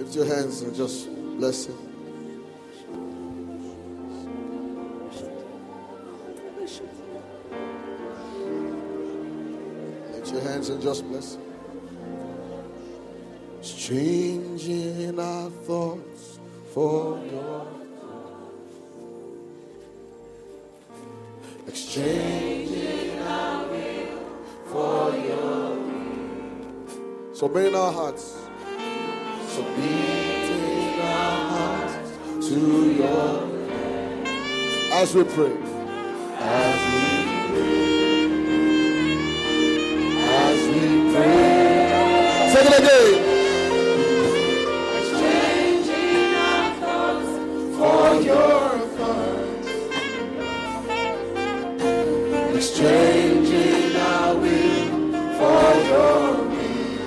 Lift your hands and just bless him. Lift your hands and just bless him. It's changing our thoughts for your exchanging our will for your will. So be in our hearts. So beating our hearts to your will. As we pray. As we pray. As we pray. Say it again. Exchanging our thoughts for your thoughts. Exchanging our will for your will.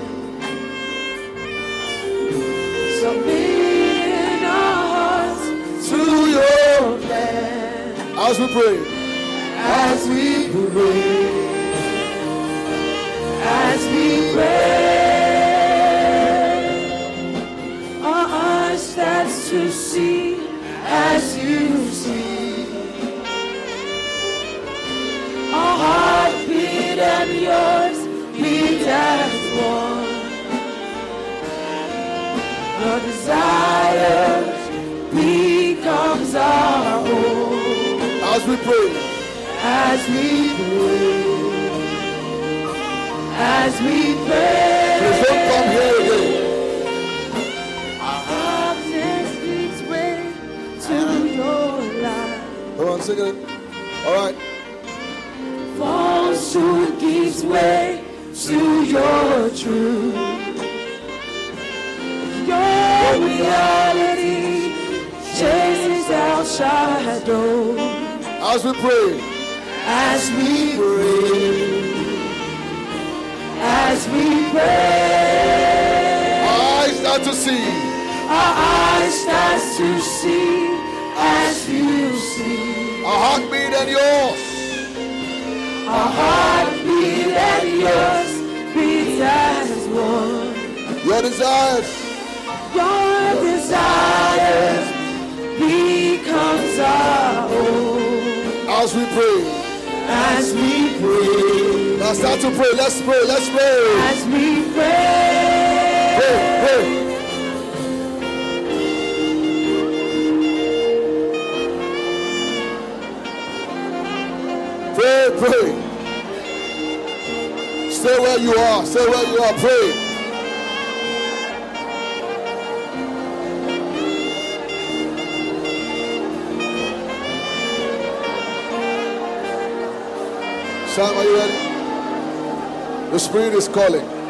Submitting our hearts to your plan. As we pray. As we pray. As we pray. Our eyes starts to see as you see. Our heartbeat and yours beat as one. Your desires becomes our own. As we pray. As we pray. As we pray. Please don't come here again. Our heartbeat gives way to your life. Come on, sing it. All right. Falsehood gives way to your truth. Your reality chases our shadow. As we pray. As we pray. As we pray. Our eyes start to see. Our eyes start to see as you see. Our heartbeat and yours. Our heartbeat and yours beat as one. Your desires. Your desires becomes our own. As we pray. As we pray. Now start to pray. Let's pray. Let's pray. As we pray. Pray, pray. Pray, pray. Stay where you are. Stay where you are. Pray. Sam, are you ready? The Spirit is calling.